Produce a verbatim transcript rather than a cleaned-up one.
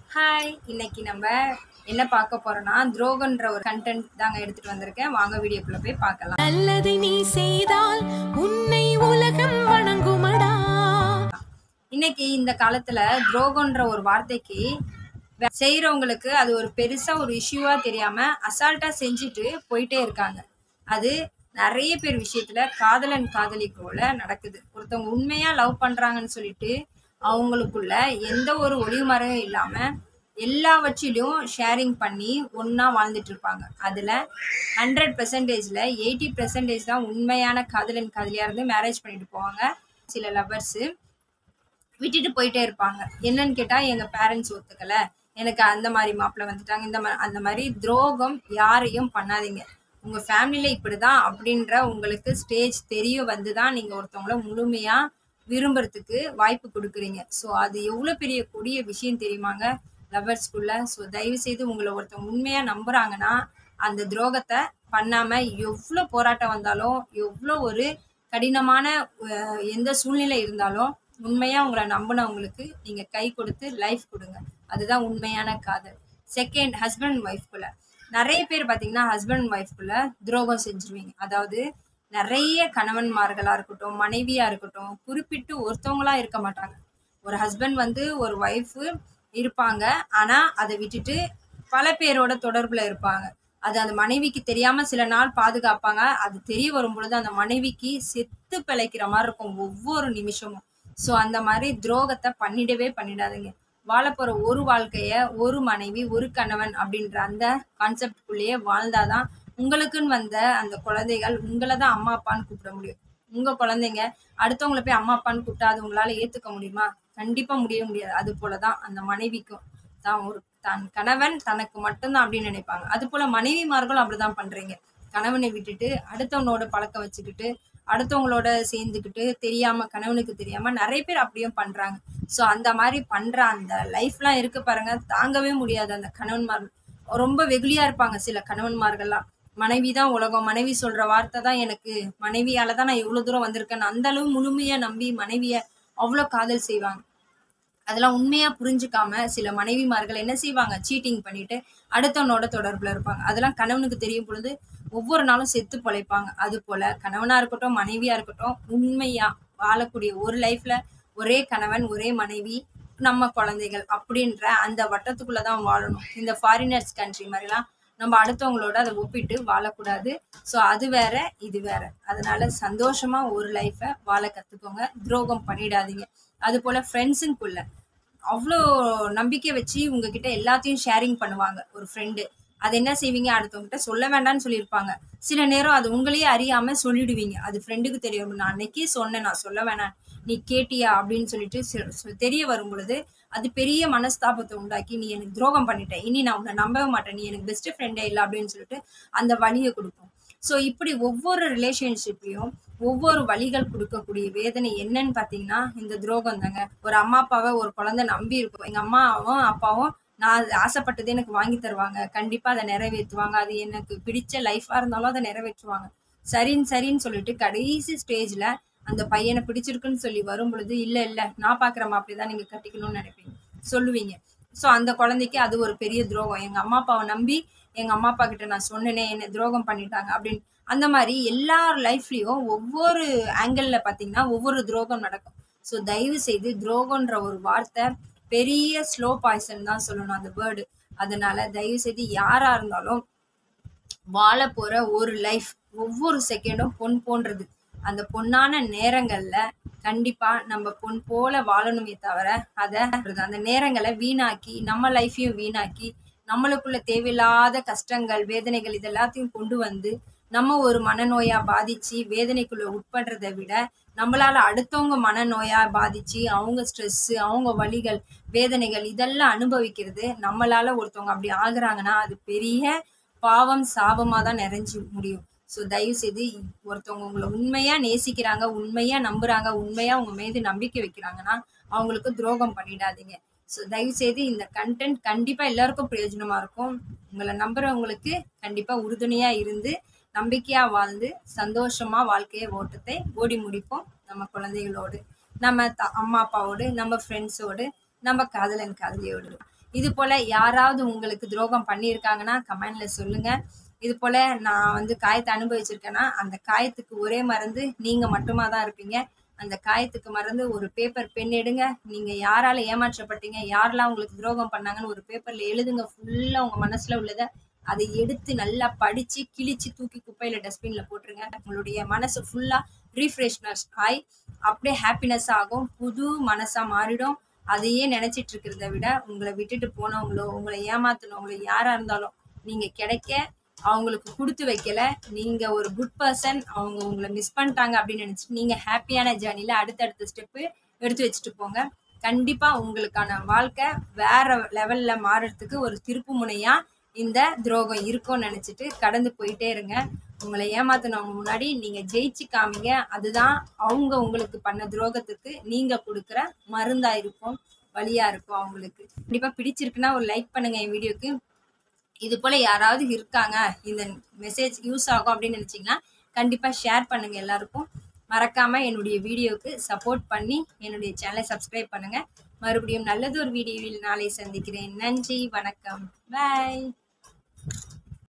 Hi! இன்னைக்கு நம்ம என்ன பார்க்க போறோம்னா, துரோகன்ற ஒரு கன்டென்ட் தாங்க எடுத்துட்டு வந்திருக்கேன். வாங்க வீடியோக்குள்ள போய் பார்க்கலாம். நல்லதை நீ செய்தால் உன்னை உலகம் வணங்குமடா. இன்னைக்கு இந்த காலத்துல துரோகன்ற ஒரு வார்த்தைக்கு வே- செய்றவங்களுக்கு அது ஒரு பெருசா ஒரு இஷ்யூவா தெரியாம அசால்ட்டா செஞ்சுட்டு போயிட்டே இருக்காங்க. அது நிறைய பேர் விஷயத்துல காதலன் காதலிக்குள்ள நடக்குது. ஒருத்தவங்க உண்மையா லவ் பண்றாங்கன்னு சொல்லிட்டு அவங்களுக்குள்ள எந்த ஒரு ஒளிமறையும் இல்லாம எல்லாவற்றிலும் ஷேரிங் பண்ணி ஒண்ணா வாழ்ந்துட்டு இருப்பாங்க. அதுல ஹண்ட்ரட் பெர்சன்டேஜ்ல எயிட்டி பெர்சன்டேஜ் தான் உண்மையான காதலன் காதலியா இருந்து மேரேஜ் பண்ணிட்டு போவாங்க. சில லவர்ஸ் விட்டுட்டு போயிட்டே இருப்பாங்க. என்னன்னு கேட்டா எங்க பேரண்ட்ஸ் ஒத்துக்கல, எனக்கு அந்த மாதிரி மாப்பிள்ளை வந்துட்டாங்க, இந்த மாதிரி அந்த மாதிரி துரோகம் யாரையும் பண்ணாதீங்க. உங்க ஃபேமிலியில இப்படிதான் அப்படின்ற உங்களுக்கு ஸ்டேஜ் தெரிய வந்துதான் நீங்க ஒருத்தவங்கள முழுமையா விரும்புறதுக்கு வாய்ப்பு கொடுக்குறீங்க. ஸோ அது எவ்வளவு பெரிய கொடிய விஷயம் தெரியுமாங்க லவர்ஸ்குள்ள. ஸோ தயவு செய்து உங்களை ஒருத்தவங்க உண்மையா நம்புறாங்கன்னா அந்த துரோகத்தை பண்ணாம எவ்வளோ போராட்டம் வந்தாலும் எவ்வளோ ஒரு கடினமான அஹ், எந்த சூழ்நிலை இருந்தாலும் உண்மையா உங்களை நம்பினவங்களுக்கு நீங்க கை கொடுத்து லைஃப் கொடுங்க. அதுதான் உண்மையான காதல். செகண்ட், ஹஸ்பண்ட் ஒய்ஃப்குள்ள நிறைய பேர் பாத்தீங்கன்னா ஹஸ்பண்ட் ஒய்ஃப்குள்ள துரோகம் செஞ்சிருவீங்க. அதாவது நிறைய கணவன்மார்களா இருக்கட்டும், மனைவியா இருக்கட்டும், குறிப்பிட்டு ஒருத்தவங்களா இருக்க மாட்டாங்க. ஒரு ஹஸ்பண்ட் வந்து ஒரு ஒய்ஃப் இருப்பாங்க, ஆனா அதை விட்டுட்டு பல பேரோட தொடர்புல இருப்பாங்க. அது அந்த மனைவிக்கு தெரியாம சில நாள் பாதுகாப்பாங்க. அது தெரிய வரும் பொழுது அந்த மனைவிக்கு செத்து பிழைக்கிற மாதிரி இருக்கும் ஒவ்வொரு நிமிஷமும். ஸோ அந்த மாதிரி துரோகத்தை பண்ணிடவே பண்ணிடாதீங்க. வாழப்போற ஒரு வாழ்க்கைய ஒரு மனைவி ஒரு கணவன் அப்படின்ற அந்த கான்செப்டுக்குள்ளேயே வாழ்ந்தாதான் உங்களுக்குன்னு வந்த அந்த குழந்தைகள் உங்களை தான் அம்மா அப்பான்னு கூப்பிட முடியும். உங்க குழந்தைங்க அடுத்தவங்களை போய் அம்மா அப்பான்னு கூப்பிட்டா அது உங்களால ஏத்துக்க முடியுமா? கண்டிப்பா முடிய முடியாது. அது போலதான் அந்த மனைவிக்கும் தான் ஒரு தன் கணவன் தனக்கு மட்டும்தான் அப்படின்னு நினைப்பாங்க. அது போல மனைவிமார்களும் அப்படிதான் பண்றீங்க. கணவனை விட்டுட்டு அடுத்தவனோட பழக்கம் வச்சுக்கிட்டு அடுத்தவங்களோட சேர்ந்துக்கிட்டு தெரியாம கணவனுக்கு தெரியாம நிறைய பேர் அப்படியும் பண்றாங்க. ஸோ அந்த மாதிரி பண்ற அந்த லைஃப்லாம் இருக்கு பாருங்க, தாங்கவே முடியாது. அந்த கணவன்மார் ரொம்ப வெகுளியா இருப்பாங்க. சில கணவன்மார்கள்லாம் மனைவி தான் உலகம், மனைவி சொல்ற வார்த்தை தான் எனக்கு, மனைவியால தான் நான் இவ்வளவு தூரம் வந்திருக்கேன், அந்த அளவு முழுமையா நம்பி மனைவிய அவ்வளவு காதல் செய்வாங்க. அதெல்லாம் உண்மையா புரிஞ்சுக்காம சில மனைவிமார்கள் என்ன செய்வாங்க, சீட்டிங் பண்ணிட்டு அடுத்தவனோட தொடர்புல இருப்பாங்க. அதெல்லாம் கணவனுக்கு தெரியும் பொழுது ஒவ்வொரு நாளும் செத்து பொழைப்பாங்க. அது போல கணவனா இருக்கட்டும் மனைவியா இருக்கட்டும், உண்மையா வாழக்கூடிய ஒரு லைஃப்ல ஒரே கணவன் ஒரே மனைவி நம்ம குழந்தைகள் அப்படின்ற அந்த வட்டத்துக்குள்ளதான் வாழணும். இந்த ஃபாரினர்ஸ் கண்ட்ரி மாதிரிலாம் நம்ம அடுத்தவங்களோட அதை ஒப்பிட்டு வாழக்கூடாது. ஸோ அது வேற இது வேற. அதனால சந்தோஷமா ஒரு லைஃபை வாழ கத்துக்கோங்க, துரோகம் பண்ணிடாதீங்க. அது போல ஃப்ரெண்ட்ஸுக்குள்ள அவ்வளோ நம்பிக்கை வச்சு உங்ககிட்ட எல்லாத்தையும் ஷேரிங் பண்ணுவாங்க ஒரு ஃப்ரெண்டு. அது என்ன செய்வீங்க, அடுத்தவங்ககிட்ட சொல்ல வேண்டாம்னு சொல்லியிருப்பாங்க. சில நேரம் அது உங்களையே அறியாம சொல்லிடுவீங்க. அது ஃப்ரெண்டுக்கு தெரியும், நான் அன்னைக்கே சொன்னேன் நான் சொல்ல வேணாம், நீ கேட்டியா அப்படின்னு சொல்லிட்டு சி- சி- தெரிய வரும் பொழுது அது பெரிய மனஸ்தாபத்தை உண்டாக்கி நீ எனக்கு துரோகம் பண்ணிட்ட, இனி நான் உன்னை நம்பவே மாட்டேன், நீ எனக்கு பெஸ்ட் ஃப்ரெண்டே இல்லை அப்படின்னு சொல்லிட்டு அந்த வலியை கொடுக்கும். ஸோ இப்படி ஒவ்வொரு ரிலேஷன்ஷிப்லயும் ஒவ்வொரு வழிகள் கொடுக்கக்கூடிய வேதனை என்னன்னு பாத்தீங்கன்னா இந்த துரோகம் தாங்க. ஒரு அம்மா அப்பாவை ஒரு குழந்தை நம்பி இருக்கும். எங்க அம்மாவும் அப்பாவும் நான் அது ஆசைப்பட்டது எனக்கு வாங்கி தருவாங்க, கண்டிப்பா அதை நிறைவேற்றுவாங்க, அது எனக்கு பிடிச்ச லைஃபா இருந்தாலும் அதை நிறைவேற்றுவாங்க. சரின்னு சரின்னு சொல்லிட்டு கடைசி ஸ்டேஜ்ல அந்த பையனை பிடிச்சிருக்குன்னு சொல்லி வரும் பொழுது இல்ல இல்ல நான் பாக்குற மாப்பிள்ளைதான் நீங்க கட்டிக்கணும்னு நினைப்பீங்க, சொல்லுவீங்க. சோ அந்த குழந்தைக்கு அது ஒரு பெரிய துரோகம். எங்க அம்மா அப்பாவை நம்பி எங்க அம்மா அப்பா கிட்ட நான் சொன்னேனே என்ன துரோகம் பண்ணிட்டாங்க அப்படின்னு. அந்த மாதிரி எல்லார் லைஃப்லயும் ஒவ்வொரு ஆங்கிள் பாத்தீங்கன்னா ஒவ்வொரு துரோகம் நடக்கும். ஸோ தயவு செய்து துரோகம்ன்ற ஒரு வார்த்தை பெரிய ஸ்லோ பாய்சன் தான் சொல்லணும் அந்த வேர்டு. அதனால தயவு செய்து யாரா இருந்தாலும் வாழ போற ஒரு லைஃப் ஒவ்வொரு செகண்டும் பொன் போன்றது. அந்த பொன்னான நேரங்கள்ல கண்டிப்பா நம்ம பொன் போல வாழணுமே தவிர அத அந்த நேரங்களை வீணாக்கி நம்ம லைஃபையும் வீணாக்கி நம்மளுக்குள்ள தேவையில்லாத கஷ்டங்கள் வேதனைகள் இது எல்லாத்தையும் கொண்டு வந்து நம்ம ஒரு மனநோயா பாதிச்சு வேதனைக்குள்ள உட்படுறதை விட நம்மளால அடுத்தவங்க மனநோயா பாதிச்சு அவங்க ஸ்ட்ரெஸ் அவங்க வலிகள் வேதனைகள் இதெல்லாம் அனுபவிக்கிறது நம்மளால ஒருத்தவங்க அப்படி ஆகுறாங்கன்னா அது பெரிய பாவம் சாபமா தான் நிறைஞ்சு முடியும். ஸோ தயவு செய்து ஒருத்தவங்க உங்களை உண்மையா நேசிக்கிறாங்க, உண்மையா நம்புறாங்க, உண்மையா உங்க மீது நம்பிக்கை வைக்கிறாங்கன்னா அவங்களுக்கு துரோகம் பண்ணிடாதீங்க. ஸோ தயவு செய்து இந்த கண்டென்ட் கண்டிப்பா எல்லாருக்கும் பிரயோஜனமா இருக்கும். உங்களை நம்புறவங்களுக்கு கண்டிப்பா உறுதுணையா இருந்து நம்பிக்கையா வாழ்ந்து சந்தோஷமா வாழ்க்கைய ஓட்டத்தை ஓடி முடிப்போம். நம்ம குழந்தைகளோடு, நம்ம த- அம்மா அப்பாவோடு, நம்ம ஃப்ரெண்ட்ஸோடு, நம்ம காதலன் காதலியோடு. இது போல யாராவது உங்களுக்கு துரோகம் பண்ணியிருக்காங்கன்னா கமெண்ட்ல சொல்லுங்க. இது போல நான் வந்து காயத்தை அனுபவிச்சிருக்கேன்னா, அந்த காயத்துக்கு ஒரே மருந்து நீங்க மட்டுமா தான் இருப்பீங்க. அந்த காயத்துக்கு மருந்து ஒரு பேப்பர், பென் எடுங்க. நீங்க யாரால ஏமாற்றப்பட்டீங்க, யாரெல்லாம் உங்களுக்கு துரோகம் பண்ணாங்கன்னு ஒரு பேப்பர்ல எழுதுங்க. ஃபுல்லா உங்க மனசுல உள்ளத அதை எடுத்து நல்லா படிச்சு, கிழிச்சு தூக்கி குப்பையில டஸ்ட்பின்ல போட்டுருங்க. உங்களுடைய மனசு ஃபுல்லா ரீஃப்ரெஷ்னஸ் ஆயி அப்படியே ஹாப்பினஸ் ஆகும். புது மனசா மாறிடும். அதையே நினைச்சிட்டு இருக்கிறத விட, உங்களை விட்டுட்டு போனவங்களோ, உங்களை ஏமாத்துனவங்களோ யாரா இருந்தாலும் நீங்க கிடைக்க அவங்களுக்கு குடுத்து வைக்கல. நீங்க ஒரு குட் பெர்சன். அவங்க உங்கள மிஸ் பண்ணிட்டாங்க அப்படின்னு நினைச்சுட்டு, நீங்க ஹாப்பியான ஜர்னில அடுத்தடுத்த ஸ்டெப்பு எடுத்து வச்சுட்டு போங்க. கண்டிப்பா உங்களுக்கான வாழ்க்கை வேற லெவல்ல மாறுறதுக்கு ஒரு திருப்பு முனையா இந்த துரோகம் இருக்கும்னு நினைச்சிட்டு கடந்து போயிட்டே இருங்க. உங்களை ஏமாத்துனவங்க முன்னாடி நீங்க ஜெயிச்சு காமிங்க. அதுதான் அவங்க உங்களுக்கு பண்ண துரோகத்துக்கு நீங்க கொடுக்குற மருந்தா இருக்கும், வழியா இருக்கும் அவங்களுக்கு. கண்டிப்பா பிடிச்சிருக்குன்னா ஒரு லைக் பண்ணுங்க என் வீடியோக்கு. இது போல யாராவது இருக்காங்க, இந்த மெசேஜ் யூஸ் ஆகும் அப்படின்னு நினைச்சீங்கன்னா கண்டிப்பா ஷேர் பண்ணுங்க எல்லாருக்கும். மறக்காம என்னுடைய வீடியோக்கு சப்போர்ட் பண்ணி என்னுடைய சேனலை சப்ஸ்கிரைப் பண்ணுங்க. மறுபடியும் நல்லது ஒரு வீடியோவில் நாளை சந்திக்கிறேன். நன்றி, வணக்கம், பாய்.